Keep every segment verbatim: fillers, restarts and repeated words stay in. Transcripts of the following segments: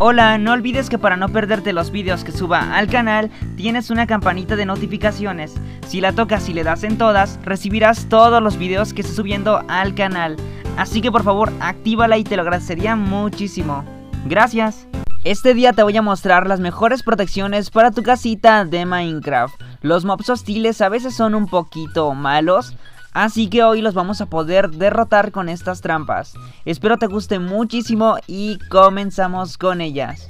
Hola, no olvides que para no perderte los vídeos que suba al canal, tienes una campanita de notificaciones. Si la tocas y le das en todas, recibirás todos los vídeos que esté subiendo al canal. Así que por favor, actívala y te lo agradecería muchísimo. Gracias. Este día te voy a mostrar las mejores protecciones para tu casita de Minecraft. Los mobs hostiles a veces son un poquito malos, así que hoy los vamos a poder derrotar con estas trampas. Espero te guste muchísimo y comenzamos con ellas.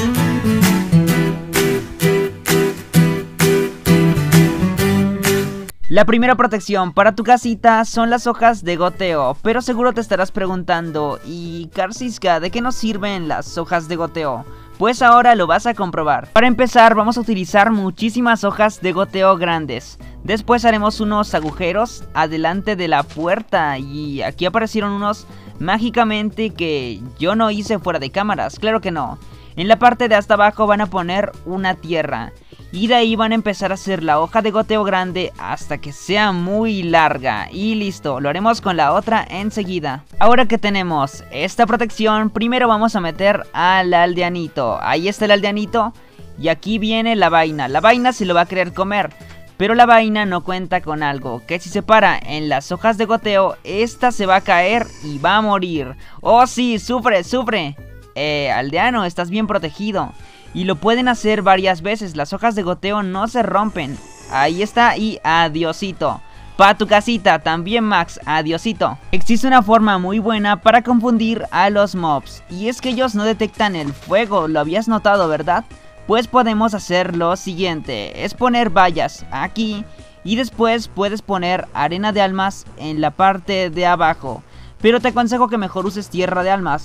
La primera protección para tu casita son las hojas de goteo, pero seguro te estarás preguntando, ¿y Carcisca, de qué nos sirven las hojas de goteo? Pues ahora lo vas a comprobar. Para empezar vamos a utilizar muchísimas hojas de goteo grandes. Después haremos unos agujeros adelante de la puerta y aquí aparecieron unos mágicamente que yo no hice fuera de cámaras, claro que no. En la parte de hasta abajo van a poner una tierra y de ahí van a empezar a hacer la hoja de goteo grande hasta que sea muy larga. Y listo, lo haremos con la otra enseguida. Ahora que tenemos esta protección, primero vamos a meter al aldeanito. Ahí está el aldeanito y aquí viene la vaina. La vaina se lo va a querer comer, pero la vaina no cuenta con algo, que si se para en las hojas de goteo, esta se va a caer y va a morir. ¡Oh sí! ¡Sufre, sufre! Eh, aldeano, estás bien protegido. Y lo pueden hacer varias veces, las hojas de goteo no se rompen. Ahí está y adiosito. Pa' tu casita, también Max, adiosito. Existe una forma muy buena para confundir a los mobs, y es que ellos no detectan el fuego, lo habías notado, ¿verdad? Pues podemos hacer lo siguiente, es poner vallas aquí y después puedes poner arena de almas en la parte de abajo. Pero te aconsejo que mejor uses tierra de almas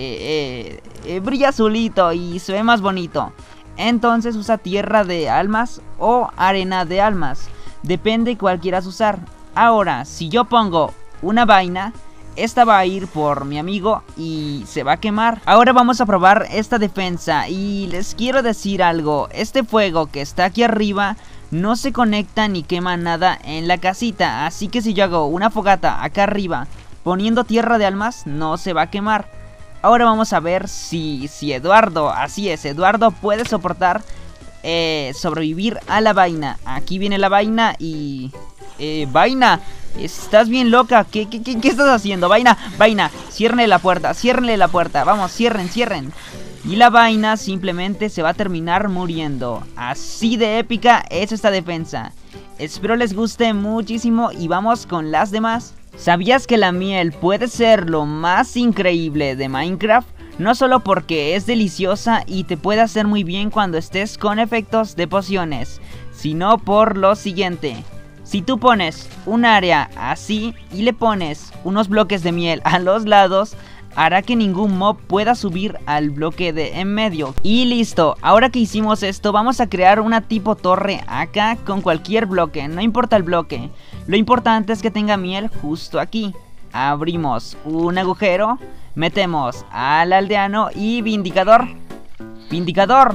porque eh, eh, brilla azulito y se ve más bonito. Entonces usa tierra de almas o arena de almas, depende cuál quieras usar. Ahora, si yo pongo una vaina, esta va a ir por mi amigo y se va a quemar. Ahora vamos a probar esta defensa y les quiero decir algo. Este fuego que está aquí arriba no se conecta ni quema nada en la casita. Así que si yo hago una fogata acá arriba poniendo tierra de almas, no se va a quemar. Ahora vamos a ver si, si Eduardo, así es, Eduardo puede soportar eh, sobrevivir a la vaina. Aquí viene la vaina y... Eh, vaina, estás bien loca. ¿Qué, qué, qué, qué estás haciendo? Vaina, vaina, ciérrenle la puerta, ciérrenle la puerta. Vamos, cierren, cierren. Y la vaina simplemente se va a terminar muriendo. Así de épica es esta defensa. Espero les guste muchísimo y vamos con las demás. ¿Sabías que la miel puede ser lo más increíble de Minecraft? No solo porque es deliciosa y te puede hacer muy bien cuando estés con efectos de pociones, sino por lo siguiente. Si tú pones un área así y le pones unos bloques de miel a los lados, hará que ningún mob pueda subir al bloque de en medio. Y listo, ahora que hicimos esto vamos a crear una tipo torre acá con cualquier bloque, no importa el bloque. Lo importante es que tenga miel justo aquí. Abrimos un agujero, metemos al aldeano y Vindicador. Vindicador.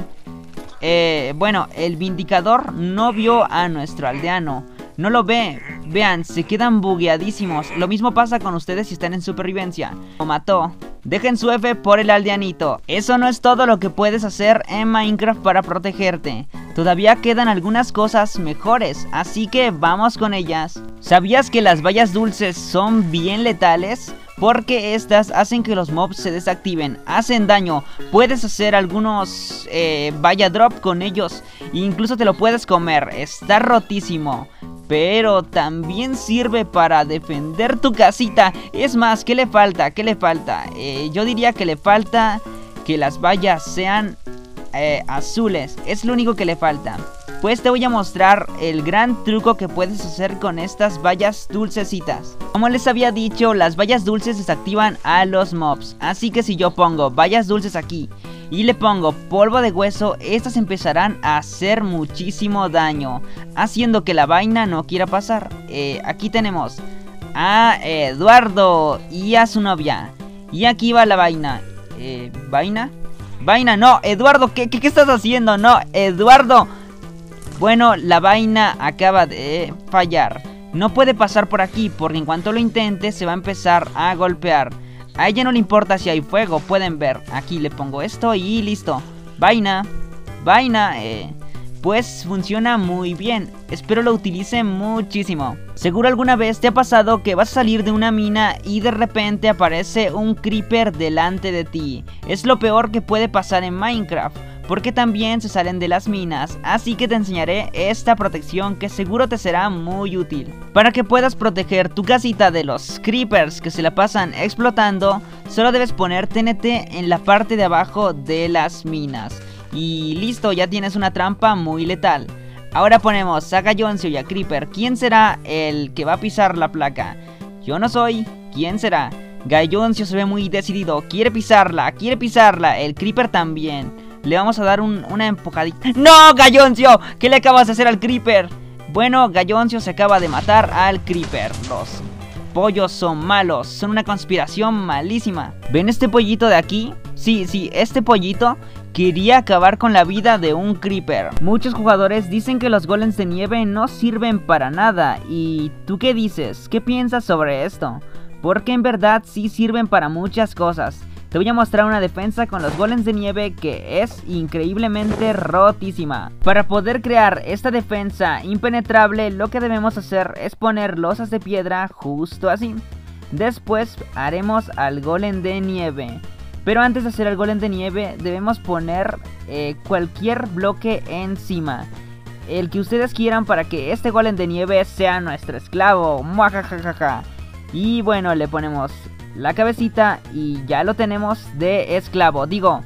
Eh, bueno, el Vindicador no vio a nuestro aldeano. No lo ve, vean, se quedan bugueadísimos. Lo mismo pasa con ustedes si están en supervivencia. Lo mató. Dejen su F por el aldeanito. Eso no es todo lo que puedes hacer en Minecraft para protegerte. Todavía quedan algunas cosas mejores, así que vamos con ellas. ¿Sabías que las bayas dulces son bien letales? Porque estas hacen que los mobs se desactiven, hacen daño. Puedes hacer algunos eh, vaya drop con ellos, e incluso te lo puedes comer, está rotísimo. Pero también sirve para defender tu casita. Es más, ¿qué le falta? ¿Qué le falta? Eh, yo diría que le falta que las vallas sean eh, azules. Es lo único que le falta. Pues te voy a mostrar el gran truco que puedes hacer con estas vallas dulcecitas. Como les había dicho, las vallas dulces desactivan a los mobs. Así que si yo pongo vallas dulces aquí y le pongo polvo de hueso, estas empezarán a hacer muchísimo daño, haciendo que la vaina no quiera pasar. eh, Aquí tenemos a Eduardo y a su novia. Y aquí va la vaina. eh, ¿Vaina? Vaina, no, Eduardo, ¿qué, qué, qué estás haciendo? No, Eduardo. Bueno, la vaina acaba de fallar. No puede pasar por aquí porque en cuanto lo intente se va a empezar a golpear. A ella no le importa si hay fuego, pueden ver. Aquí le pongo esto y listo. Vaina, vaina, eh... pues funciona muy bien, espero lo utilice muchísimo. Seguro alguna vez te ha pasado que vas a salir de una mina y de repente aparece un creeper delante de ti. Es lo peor que puede pasar en Minecraft, porque también se salen de las minas, así que te enseñaré esta protección que seguro te será muy útil. Para que puedas proteger tu casita de los creepers que se la pasan explotando, solo debes poner T N T en la parte de abajo de las minas. Y listo, ya tienes una trampa muy letal. Ahora ponemos a Galloncio y a Creeper. ¿Quién será el que va a pisar la placa? Yo no soy. ¿Quién será? Galloncio se ve muy decidido. Quiere pisarla, quiere pisarla. El Creeper también. Le vamos a dar un, una empujadita. ¡No, Galloncio! ¿Qué le acabas de hacer al Creeper? Bueno, Galloncio se acaba de matar al Creeper. Los pollos son malos. Son una conspiración malísima. ¿Ven este pollito de aquí? Sí, sí, este pollito quería acabar con la vida de un creeper. Muchos jugadores dicen que los golems de nieve no sirven para nada. ¿Y tú qué dices? ¿Qué piensas sobre esto? Porque en verdad sí sirven para muchas cosas. Te voy a mostrar una defensa con los golems de nieve que es increíblemente rotísima. Para poder crear esta defensa impenetrable, lo que debemos hacer es poner losas de piedra justo así. Después haremos al golem de nieve. Pero antes de hacer el golem de nieve debemos poner eh, cualquier bloque encima. El que ustedes quieran para que este golem de nieve sea nuestro esclavo. Muajajajaja. Y bueno, le ponemos la cabecita y ya lo tenemos de esclavo. Digo,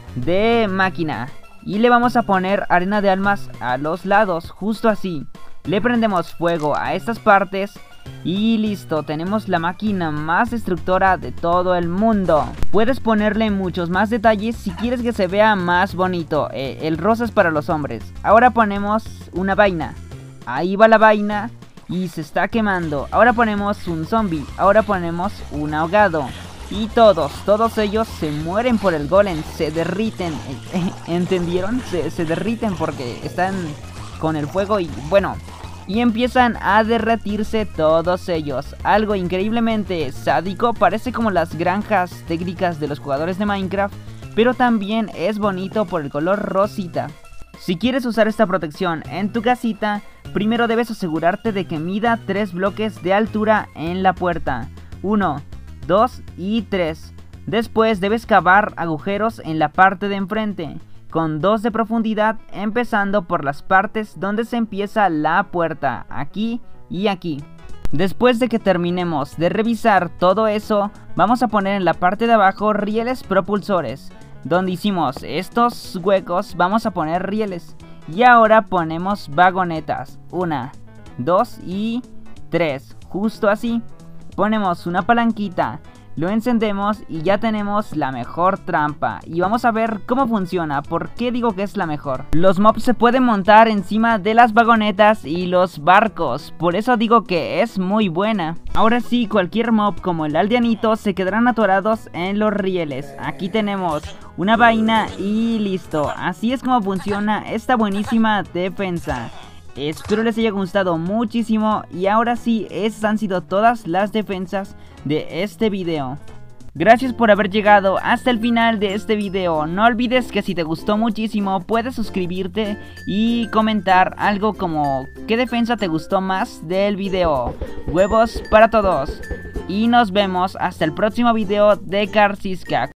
de máquina. Y le vamos a poner arena de almas a los lados, justo así. Le prendemos fuego a estas partes. Y listo, tenemos la máquina más destructora de todo el mundo. Puedes ponerle muchos más detalles si quieres que se vea más bonito. eh, El rosa es para los hombres. Ahora ponemos una vaina. Ahí va la vaina y se está quemando. Ahora ponemos un zombie. Ahora ponemos un ahogado. Y todos, todos ellos se mueren por el golem. Se derriten. ¿Entendieron? Se, se derriten porque están con el fuego y bueno... Y empiezan a derretirse todos ellos. Algo increíblemente sádico. Parece como las granjas técnicas de los jugadores de Minecraft. Pero también es bonito por el color rosita. Si quieres usar esta protección en tu casita, primero debes asegurarte de que mida tres bloques de altura en la puerta. uno, dos y tres. Después debes cavar agujeros en la parte de enfrente, con dos de profundidad, empezando por las partes donde se empieza la puerta, aquí y aquí. Después de que terminemos de revisar todo eso, vamos a poner en la parte de abajo rieles propulsores. Donde hicimos estos huecos vamos a poner rieles. Y ahora ponemos vagonetas, una, dos y tres, justo así. Ponemos una palanquita. Lo encendemos y ya tenemos la mejor trampa. Y vamos a ver cómo funciona. ¿Por qué digo que es la mejor? Los mobs se pueden montar encima de las vagonetas y los barcos. Por eso digo que es muy buena. Ahora sí, cualquier mob como el aldeanito se quedarán atorados en los rieles. Aquí tenemos una vaina y listo. Así es como funciona esta buenísima defensa. Espero les haya gustado muchísimo y ahora sí, esas han sido todas las defensas de este video. Gracias por haber llegado hasta el final de este video. No olvides que si te gustó muchísimo puedes suscribirte y comentar algo como ¿qué defensa te gustó más del video? Huevos para todos. Y nos vemos hasta el próximo video de Carcisca.